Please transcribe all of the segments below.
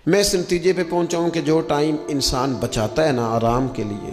میں اس نتیجے پہ پہنچا ہوں کہ جو ٹائم انسان بچاتا ہے نا آرام کے لیے،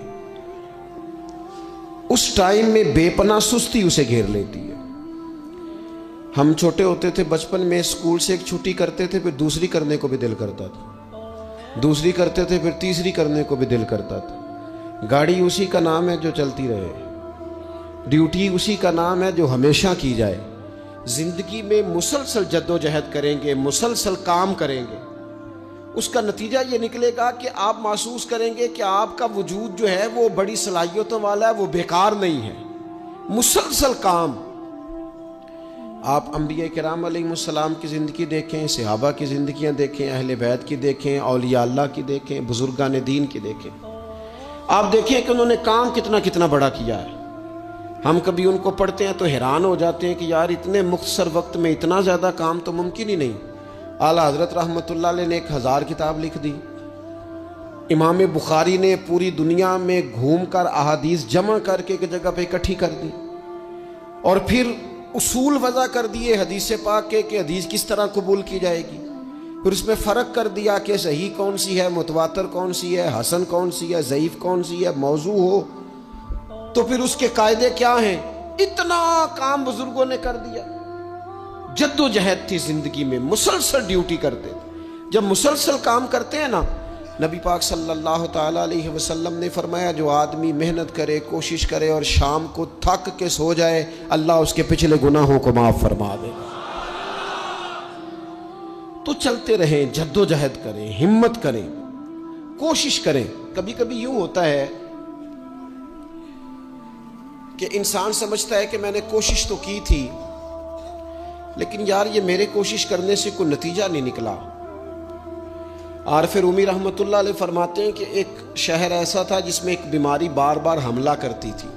اس ٹائم میں بے پناہ سستی اسے گھیر لیتی ہے۔ ہم چھوٹے ہوتے تھے بچپن میں، اسکول سے ایک چھٹی کرتے تھے پھر دوسری کرنے کو بھی دل کرتا تھا، دوسری کرتے تھے پھر تیسری کرنے کو بھی دل کرتا تھا۔ گاڑی اسی کا نام ہے جو چلتی رہے، ڈیوٹی اسی کا نام ہے جو ہمیشہ کی جائے۔ زندگی میں مسلسل جد و جہد کریں گے، مسلسل کام کریں گے، اس کا نتیجہ یہ نکلے گا کہ آپ محسوس کریں گے کہ آپ کا وجود جو ہے وہ بڑی صلاحیتوں والا ہے، وہ بیکار نہیں ہے۔ مسلسل کام۔ آپ انبیاء کرام علیہ السلام کی زندگی دیکھیں، صحابہ کی زندگیاں دیکھیں، اہل بیت کی دیکھیں، اولیاء اللہ کی دیکھیں، بزرگان دین کی دیکھیں، آپ دیکھیں کہ انہوں نے کام کتنا بڑا کیا ہے۔ ہم کبھی ان کو پڑھتے ہیں تو حیران ہو جاتے ہیں کہ یار اتنے مختصر وقت میں اتنا زیادہ کام تو ممکن ہی نہیں۔ اعلیٰ حضرت رحمۃ اللہ علیہ نے 1000 کتاب لکھ دی، امام بخاری نے پوری دنیا میں گھوم کر احادیث جمع کر کے ایک جگہ پہ اکٹھی کر دی، اور پھر اصول وضع کر دیے حدیث پاک کے کہ حدیث کس طرح قبول کی جائے گی، پھر اس میں فرق کر دیا کہ صحیح کون سی ہے، متواتر کون سی ہے، حسن کون سی ہے، ضعیف کون سی ہے، موضوع ہو تو پھر اس کے قاعدے کیا ہیں۔ اتنا کام بزرگوں نے کر دیا۔ جد و جہد تھی زندگی میں، مسلسل ڈیوٹی کرتے تھے۔ جب مسلسل کام کرتے ہیں نا، نبی پاک صلی اللہ تعالیٰ علیہ وسلم نے فرمایا جو آدمی محنت کرے، کوشش کرے اور شام کو تھک کے سو جائے، اللہ اس کے پچھلے گناہوں کو معاف فرما دے گا۔ تو چلتے رہیں، جد و جہد کریں، ہمت کریں، کوشش کریں۔ کبھی کبھی یوں ہوتا ہے کہ انسان سمجھتا ہے کہ میں نے کوشش تو کی تھی لیکن یار یہ میرے کوشش کرنے سے کوئی نتیجہ نہیں نکلا۔ عارف رومی رحمۃ اللہ علیہ فرماتے ہیں کہ ایک شہر ایسا تھا جس میں ایک بیماری بار بار حملہ کرتی تھی،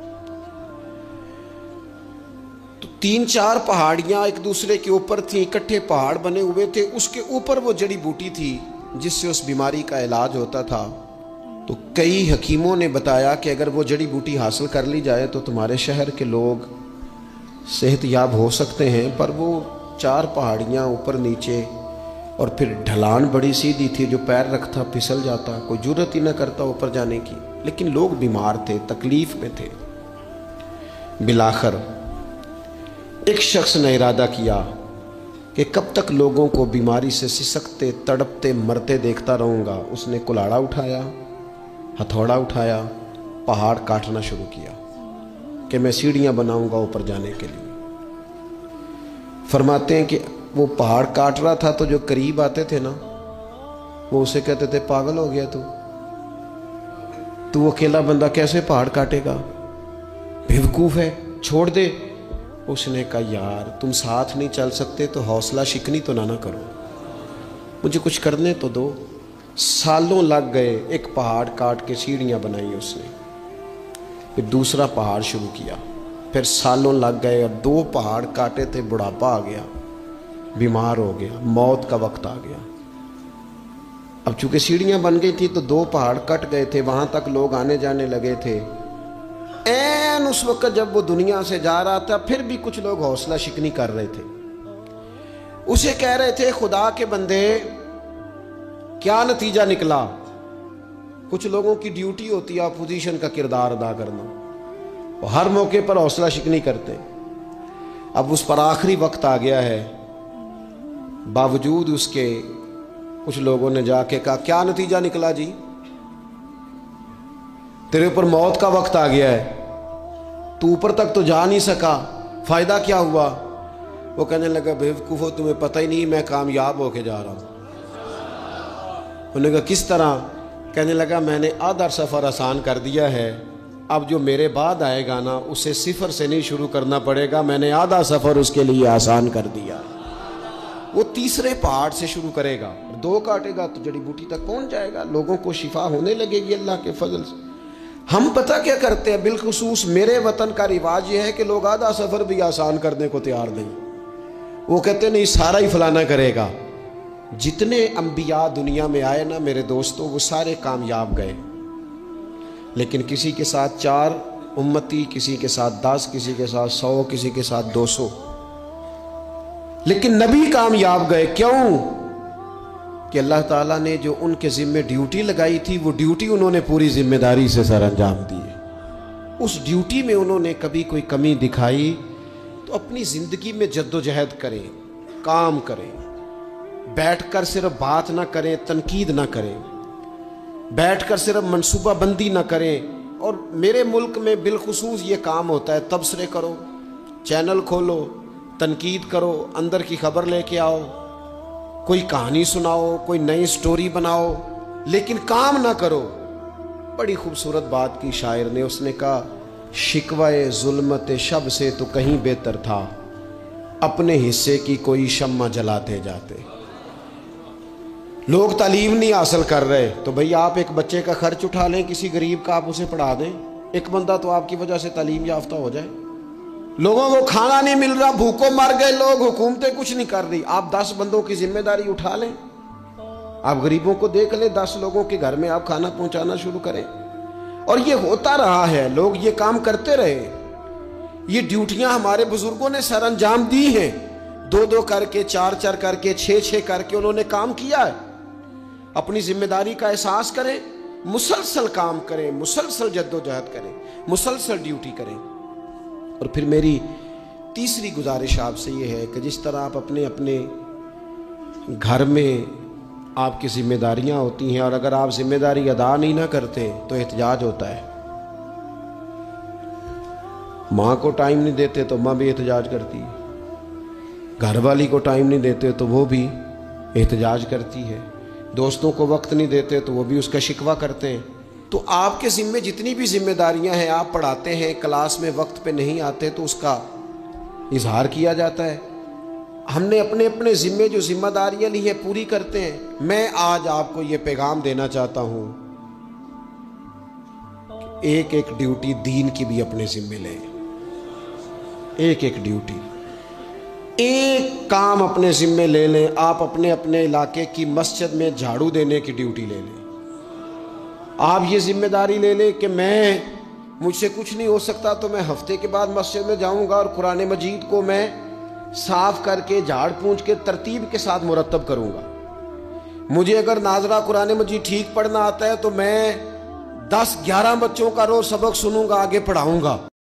تو 3-4 پہاڑیاں ایک دوسرے کے اوپر تھیں، اکٹھے پہاڑ بنے ہوئے تھے، اس کے اوپر وہ جڑی بوٹی تھی جس سے اس بیماری کا علاج ہوتا تھا۔ تو کئی حکیموں نے بتایا کہ اگر وہ جڑی بوٹی حاصل کر لی جائے تو تمہارے شہر کے لوگ صحت یاب ہو سکتے ہیں، پر وہ 4 پہاڑیاں اوپر نیچے، اور پھر ڈھلان بڑی سیدھی تھی، جو پیر رکھتا پھسل جاتا، کوئی جرت ہی نہ کرتا اوپر جانے کی، لیکن لوگ بیمار تھے، تکلیف میں تھے۔ بالآخر ایک شخص نے ارادہ کیا کہ کب تک لوگوں کو بیماری سے سسکتے، تڑپتے، مرتے دیکھتا رہوں گا۔ اس نے کلاڑا اٹھایا، ہتھوڑا اٹھایا، پہاڑ کاٹنا شروع کیا کہ میں سیڑھیاں بناؤں گا اوپر جانے کے لیے۔ فرماتے ہیں کہ وہ پہاڑ کاٹ رہا تھا تو جو قریب آتے تھے نا وہ اسے کہتے تھے پاگل ہو گیا تو وہ اکیلا بندہ کیسے پہاڑ کاٹے گا، بیوقوف ہے، چھوڑ دے۔ اس نے کہا یار تم ساتھ نہیں چل سکتے تو حوصلہ شکنی تو نہ کرو، مجھے کچھ کرنے تو دو۔ سالوں لگ گئے، ایک پہاڑ کاٹ کے سیڑھیاں بنائی اس نے، پھر دوسرا پہاڑ شروع کیا، پھر سالوں لگ گئے، اور 2 پہاڑ کاٹے تھے، بڑھاپا آ گیا، بیمار ہو گیا، موت کا وقت آ گیا۔ اب چونکہ سیڑھیاں بن گئی تھی تو 2 پہاڑ کٹ گئے تھے، وہاں تک لوگ آنے جانے لگے تھے۔ این اس وقت جب وہ دنیا سے جا رہا تھا پھر بھی کچھ لوگ حوصلہ شکنی کر رہے تھے، اسے کہہ رہے تھے خدا کے بندے کیا نتیجہ نکلا۔ کچھ لوگوں کی ڈیوٹی ہوتی ہے اپوزیشن کا کردار ادا کرنا، وہ ہر موقع پر حوصلہ شکنی کرتے۔ اب اس پر آخری وقت آ گیا ہے، باوجود اس کے کچھ لوگوں نے جا کے کہا کیا نتیجہ نکلا جی، تیرے اوپر موت کا وقت آ گیا ہے، تو اوپر تک تو جا نہیں سکا، فائدہ کیا ہوا؟ وہ کہنے لگا بیوقوفو تمہیں پتہ ہی نہیں میں کامیاب ہو کے جا رہا ہوں۔ انہوں نے کہا کس طرح؟ کہنے لگا میں نے آدھا سفر آسان کر دیا ہے، اب جو میرے بعد آئے گا نا اسے 0 سے نہیں شروع کرنا پڑے گا، میں نے آدھا سفر اس کے لیے آسان کر دیا۔ وہ تیسرے پہاڑ سے شروع کرے گا، 2 کاٹے گا تو جڑی بوٹی تک پہنچ جائے گا، لوگوں کو شفا ہونے لگے گی اللہ کے فضل سے۔ ہم پتہ کیا کرتے ہیں، بالخصوص میرے وطن کا رواج یہ ہے کہ لوگ آدھا سفر بھی آسان کرنے کو تیار نہیں، وہ کہتے نہیں سارا ہی فلانا کرے گا۔ جتنے انبیاء دنیا میں آئے نا میرے دوستوں وہ سارے کامیاب گئے، لیکن کسی کے ساتھ 4 امتی، کسی کے ساتھ 10، کسی کے ساتھ 100، کسی کے ساتھ 200، لیکن نبی کامیاب گئے۔ کیوں؟ کہ اللہ تعالیٰ نے جو ان کے ذمے ڈیوٹی لگائی تھی وہ ڈیوٹی انہوں نے پوری ذمہ داری سے سر انجام دی ہے۔ اس ڈیوٹی میں انہوں نے کبھی کوئی کمی دکھائی تو اپنی زندگی میں جد و جہد کریں، کام کریں، بیٹھ کر صرف بات نہ کریں، تنقید نہ کریں، بیٹھ کر صرف منصوبہ بندی نہ کریں۔ اور میرے ملک میں بالخصوص یہ کام ہوتا ہے، تبصرے کرو، چینل کھولو، تنقید کرو، اندر کی خبر لے کے آؤ، کوئی کہانی سناؤ، کوئی نئی سٹوری بناؤ، لیکن کام نہ کرو۔ بڑی خوبصورت بات کی شاعر نے، اس نے کہا شکوائے ظلمت شب سے تو کہیں بہتر تھا، اپنے حصے کی کوئی شمع جلاتے جاتے۔ لوگ تعلیم نہیں حاصل کر رہے تو بھئی آپ ایک بچے کا خرچ اٹھا لیں، کسی غریب کا آپ اسے پڑھا دیں، ایک بندہ تو آپ کی وجہ سے تعلیم یافتہ ہو جائے۔ لوگوں کو کھانا نہیں مل رہا، بھوکوں مر گئے لوگ، حکومتیں کچھ نہیں کر رہی، آپ 10 بندوں کی ذمہ داری اٹھا لیں، آپ غریبوں کو دیکھ لیں، 10 لوگوں کے گھر میں آپ کھانا پہنچانا شروع کریں۔ اور یہ ہوتا رہا ہے، لوگ یہ کام کرتے رہے، یہ ڈیوٹیاں ہمارے بزرگوں نے سر انجام دی ہیں، 2 کر کے، 4 کر کے، 6 کر کے انہوں نے کام کیا ہے۔ اپنی ذمہ داری کا احساس کریں، مسلسل کام کریں، مسلسل جد و جہد کریں، مسلسل ڈیوٹی کریں۔ اور پھر میری تیسری گزارش آپ سے یہ ہے کہ جس طرح آپ اپنے اپنے گھر میں آپ کی ذمہ داریاں ہوتی ہیں، اور اگر آپ ذمہ داری ادا نہیں نہ کرتے تو احتجاج ہوتا ہے۔ ماں کو ٹائم نہیں دیتے تو ماں بھی احتجاج کرتی ہے، گھر والی کو ٹائم نہیں دیتے تو وہ بھی احتجاج کرتی ہے، دوستوں کو وقت نہیں دیتے تو وہ بھی اس کا شکوہ کرتے ہیں۔ تو آپ کے ذمے جتنی بھی ذمہ داریاں ہیں، آپ پڑھاتے ہیں، کلاس میں وقت پہ نہیں آتے تو اس کا اظہار کیا جاتا ہے۔ ہم نے اپنے اپنے ذمے جو ذمہ داریاں لی ہیں پوری کرتے ہیں۔ میں آج آپ کو یہ پیغام دینا چاہتا ہوں، ایک ایک ڈیوٹی دین کی بھی اپنے ذمے لیں، ایک ایک ڈیوٹی، ایک کام اپنے ذمے لے لیں۔ آپ اپنے اپنے علاقے کی مسجد میں جھاڑو دینے کی ڈیوٹی لے لیں، آپ یہ ذمہ داری لے لیں کہ مجھ سے کچھ نہیں ہو سکتا تو میں ہفتے کے بعد مسجد میں جاؤں گا اور قرآن مجید کو میں صاف کر کے، جھاڑ پونچھ کے، ترتیب کے ساتھ مرتب کروں گا۔ مجھے اگر ناظرہ قرآن مجید ٹھیک پڑھنا آتا ہے تو میں 10-11 بچوں کا روز سبق سنوں گا، آگے پڑھاؤں گا۔